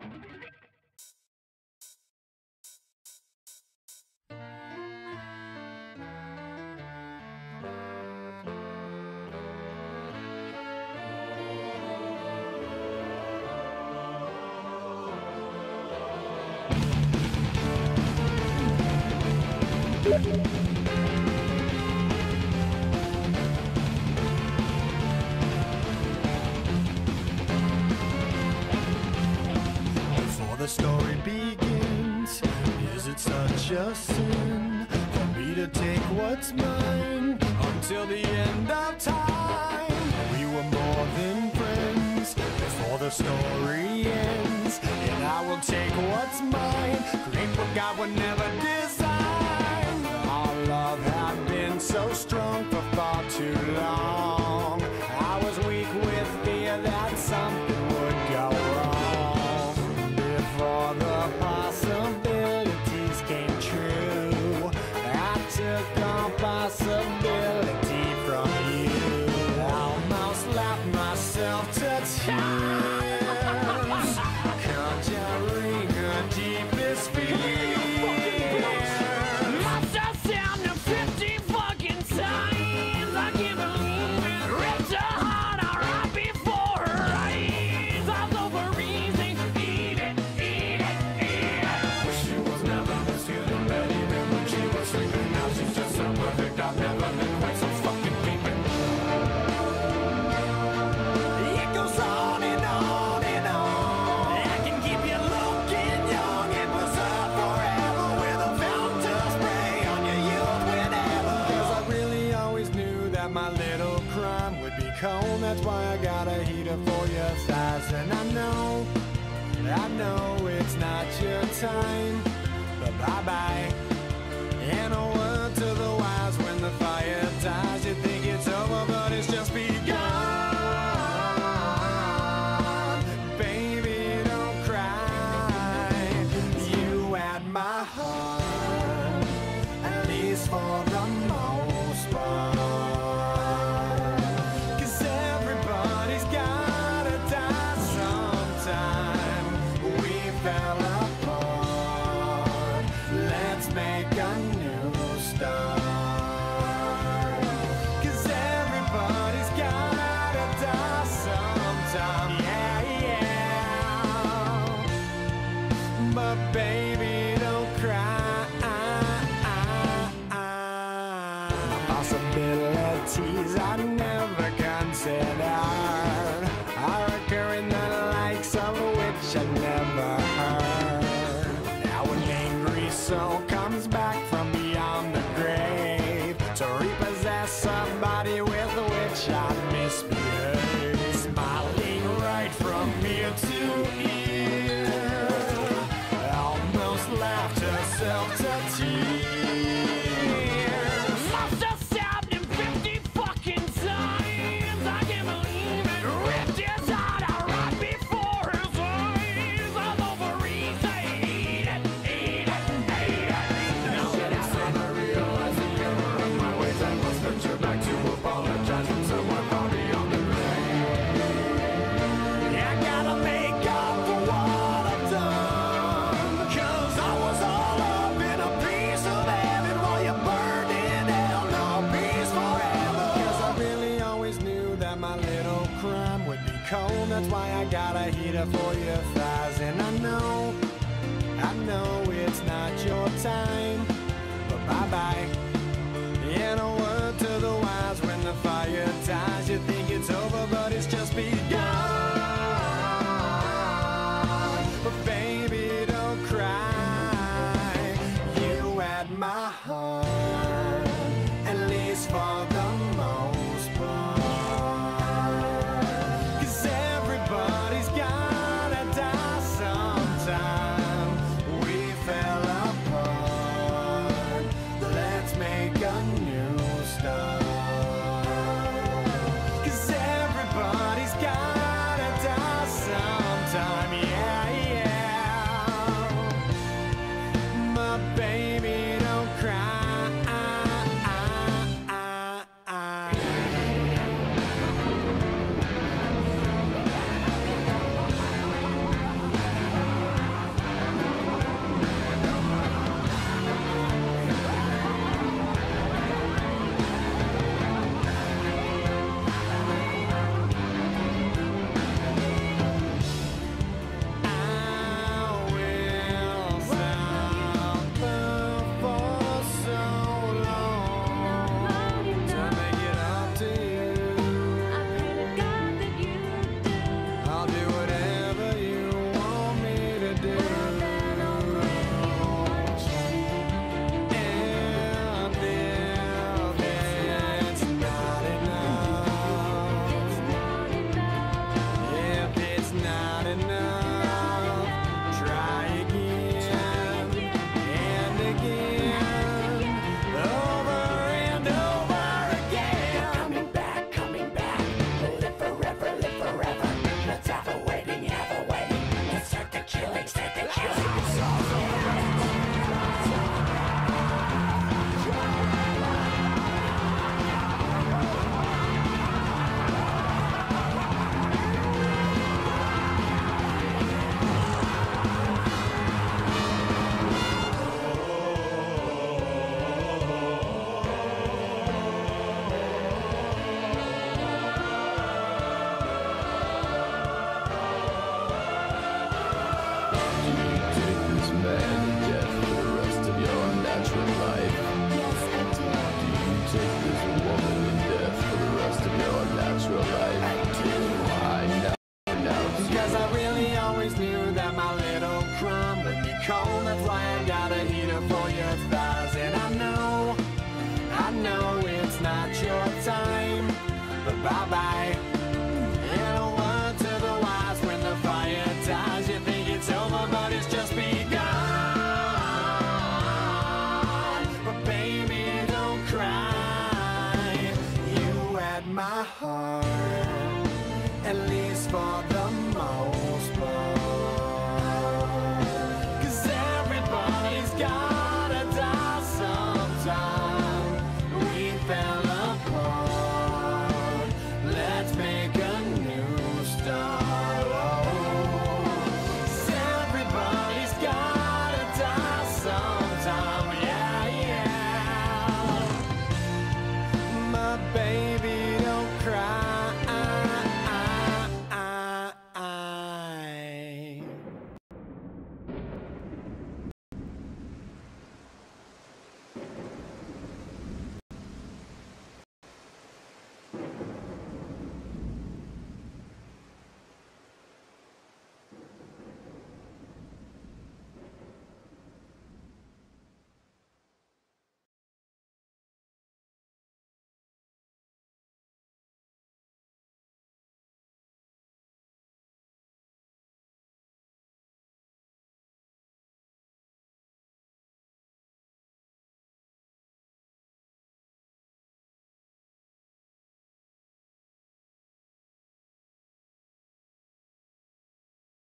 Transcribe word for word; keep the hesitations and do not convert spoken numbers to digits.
Before the story begins, is it such a sin for me to take what's mine until the end of time? We were more than friends before the story ends, and I will take what's mine, create what God would never design. Our love had been so strong for far too long. I was weak with fear that something would go wrong before the possibilities came true. I took all possibility from you. I almost laughed myself to tears, conjuring the deepest fears. Must have sound of fifty fucking times. I can't believe it. Ripped her heart out right before her eyes. I was over easy. Eat it, eat it, eat it. She was never this good and bad, even when she was sleeping. Now she's just so perfect, I've never been quite so fucking peeping. It goes on and on and on. I can keep you looking young and preserve forever with a fountain spray on your youth whenever. 'Cause I really always knew that my little crime would be cold. That's why I got a heater for your thighs. And I know, I know it's not your time, but bye-bye. And a word to the wise, when the fire dies, you think it's over, but it's just begun. Baby, don't cry. You had my heart, at least for the most part. 'Cause everybody's gotta die sometime. We fell apart. Let's make a new start. 'Cause everybody's gotta die sometime. Yeah, yeah. But baby, don't cry. Possibilities I never considered are occurring, the likes of which I never heard. Now an angry soul comes back from beyond the grave to repossess somebody with which I misbehaved. Smiling right from ear to ear, almost laughed herself to tears. Must have stabbed him fifty fucking times. I can't believe it. Ripped his heart out right before his eyes. I was over easy. Eat it, eat it, eat it. Now that I I realize the error of my ways, I must venture back to apologize from someone far beyond the grave. I gotta make up for what I've done. 'Cause I was all up in a piece of heaven while you burned in hell, no peace forever. 'Cause I really always knew that my little crime would be cold. That's why I got a heater for your thighs. And I know, I know it's not your time, but bye-bye. And a word to the wise, when the fire dies, you think it's over, but it's just begun. But baby, don't cry. You had my heart, at least for the most part. 'Cause everybody's gotta die sometime. We fell apart. Let's make a new start. 'Cause everybody's gotta die sometime. Yeah, yeah. My baby, don't cry. time. Bye bye.